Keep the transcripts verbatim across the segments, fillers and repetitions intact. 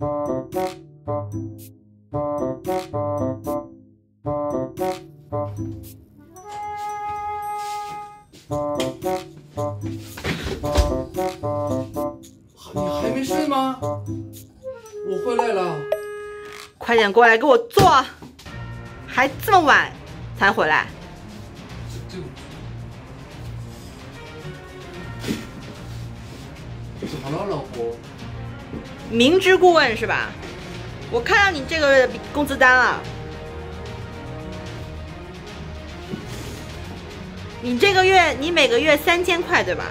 你还没睡吗？我回来了。 快点过来给我做，还这么晚才回来？ 这这怎么了，老婆？ 明知故问是吧？我看到你这个月的工资单了，你这个月你每个月三千块对吧？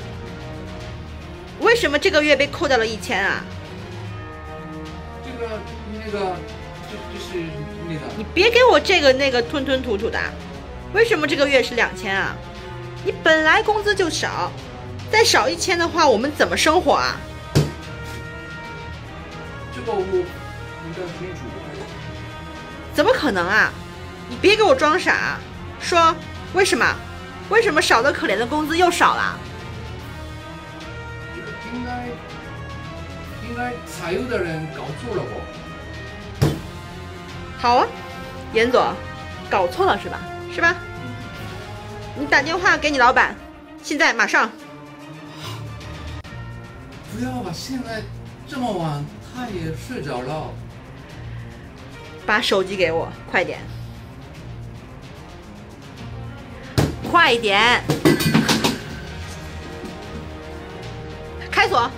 为什么这个月被扣掉了一千啊？ 这个那个，就就是那个。 你别给我这个那个吞吞吐吐的，为什么这个月是两千啊？你本来工资就少，再少一千的话，我们怎么生活啊？ 这个我不太清楚。 怎么可能啊？你别给我装傻，说为什么？为什么少得可怜的工资又少了？ 应该应该采用的人搞错了我。 好啊，严总，搞错了是吧？是吧？你打电话给你老板，现在马上。 不要吧，现在这么晚，他也睡着了。 把手机给我，快点，快一点，开锁。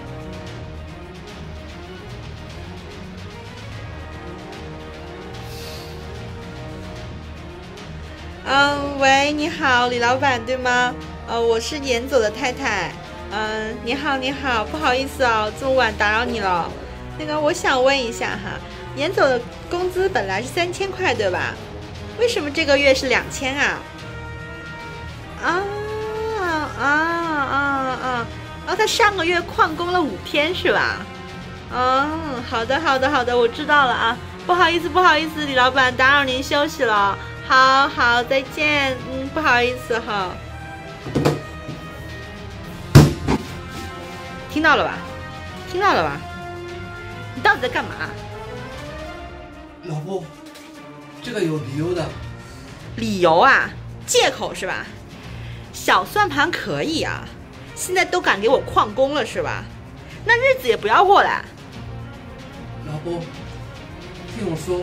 嗯，喂，你好，李老板对吗？呃，我是严总的太太。嗯，你好，你好，不好意思哦，这么晚打扰你了。那个，我想问一下哈，严总的工资本来是三千块对吧？为什么这个月是两千啊？啊啊啊啊！啊，他上个月旷工了五天是吧？哦，好的，好的，好的，我知道了啊。不好意思，不好意思，李老板打扰您休息了。好好，再见。嗯，不好意思哈。听到了吧？听到了吧？你到底在干嘛？ 老婆，这个有理由的。 理由啊？借口是吧？小算盘可以啊，现在都敢给我旷工了是吧？那日子也不要过了。 老婆，听我说。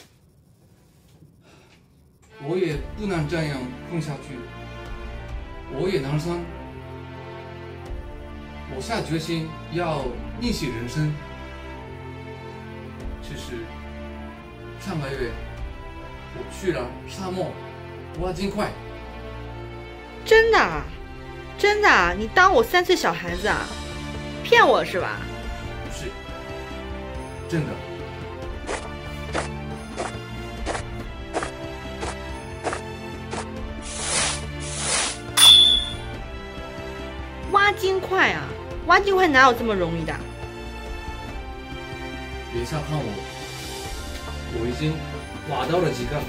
我也不能这样混下去，我也难生。我下决心要逆袭人生。其实上个月我去了沙漠挖金块。 真的啊？真的啊？你当我三岁小孩子啊？骗我是吧？ 不是，真的。 挖金块啊！挖金块哪有这么容易的？ 别小看我，我已经挖到了几个。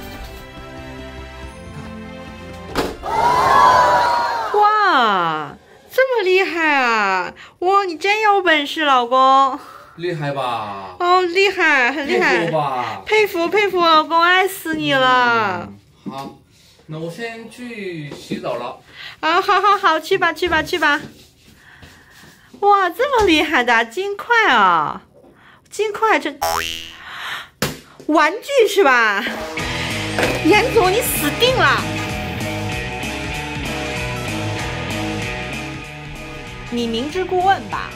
哇，这么厉害啊！哇，你真有本事，老公。 厉害吧？ 哦，厉害，很厉害。 佩服吧？ 佩服佩服，老公，爱死你了。 嗯、好，那我先去洗澡了。 啊，好好好，去吧去吧去吧。哇，这么厉害的金块啊！金块这玩具是吧？严总，你死定了！你明知故问吧？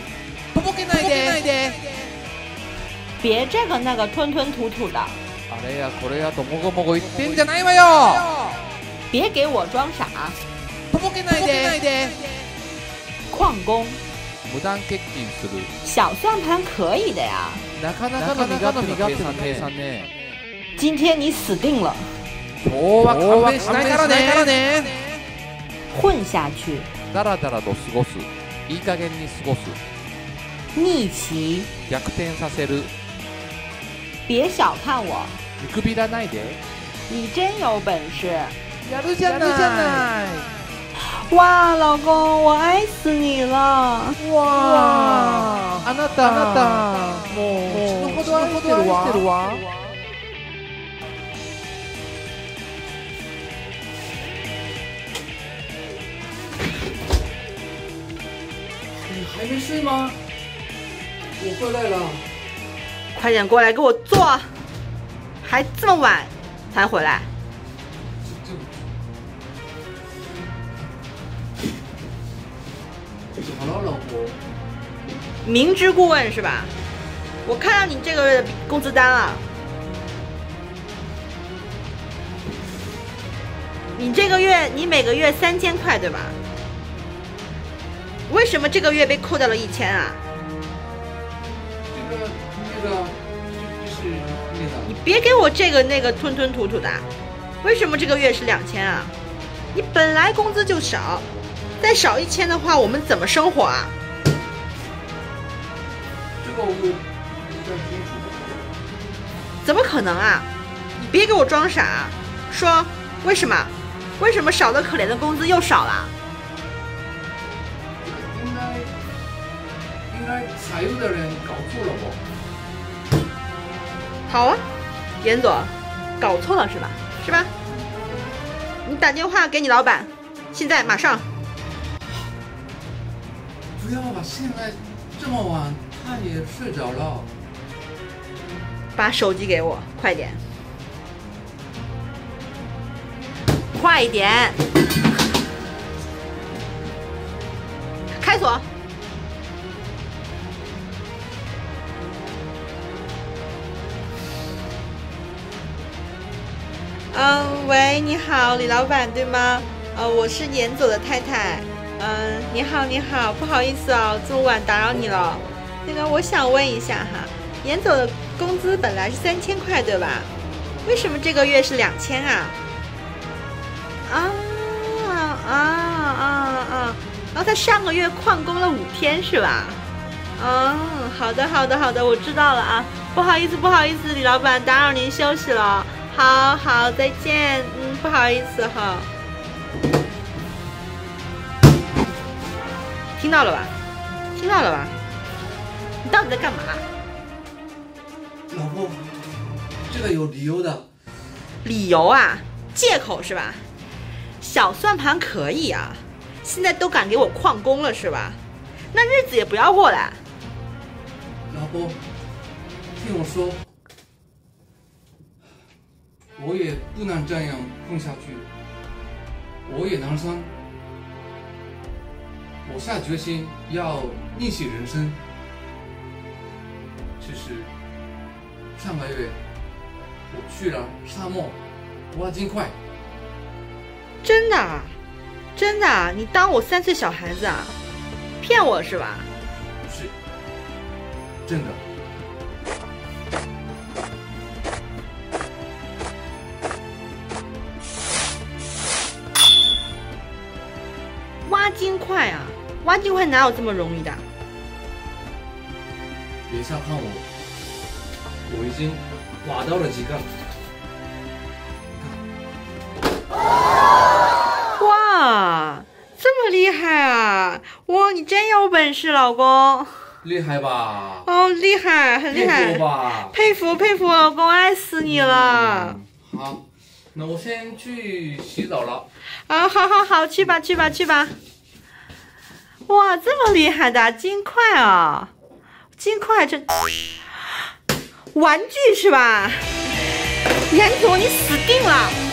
别这个那个吞吞吐吐的。 あれやこれやともごもご言ってんじゃないわよ。 别给我装傻。 とぼけないで。 旷工。 無断欠勤する。 小算盤可以的呀。 なかなかの身勝手な計算ね。 今天你死定了。 今日は勘弁しないからね。 混下去。 だらだらと過ごす。いい加減に過ごす。 逆襲。 逆転させる。 别小看我。 見くびらないで。 你真有本事。 やるじゃない。 哇，老公，我愛死你了！ 哇，あなた、あなた、もうほど愛してるわ。 你还没睡吗？我回来了。 快点过来给我做，还这么晚才回来？ 这怎么了，老婆？ 明知故问是吧？我看到你这个月的工资单了，你这个月你每个月三千块对吧？为什么这个月被扣掉了一千啊？ 这个那个就是那个。 你别给我这个那个吞吞吐吐的，为什么这个月是两千啊？你本来工资就少，再少一千的话，我们怎么生活啊？ 这个我不太清楚。 怎么可能啊？你别给我装傻，说为什么？为什么少的可怜的工资又少了？ 应该应该财务的人搞错了吧？ 好啊，严总，搞错了是吧？是吧？你打电话给你老板，现在马上。 不要吧，现在这么晚，他也睡着了。 把手机给我，快点，快一点，开锁。嗯，喂，你好，李老板对吗？呃，我是严总的太太。嗯，你好，你好，不好意思哦，这么晚打扰你了。那个，我想问一下哈，严总的工资本来是三千块对吧？为什么这个月是两千啊？啊啊啊啊！然后他上个月旷工了五天是吧？嗯，好的好的好的，我知道了啊。不好意思不好意思，李老板打扰您休息了。好好，再见。嗯，不好意思哈。听到了吧？听到了吧？你到底在干嘛？ 老婆，这个有理由的。 理由啊？借口是吧？小算盘可以啊，现在都敢给我旷工了是吧？那日子也不要过了。 老婆，听我说，我也不能这样混下去，我也难生。我下决心要逆袭人生。其实上个月我去了沙漠挖金块。 真的啊？真的啊？你当我三岁小孩子啊？骗我是吧？ 不是，真的。 挖金块啊？挖金块哪有这么容易的？ 别小看我，我已经挖到了几个。 哇，这么厉害啊！哇，你真有本事，老公。 厉害吧？ 哦，厉害，很厉害。 佩服吧？ 佩服佩服，老公，爱死你了。 嗯、好，那我先去洗澡了。 啊，好好好，去吧去吧去吧。哇，这么厉害的金块啊！金块这玩具是吧？严总，你死定了！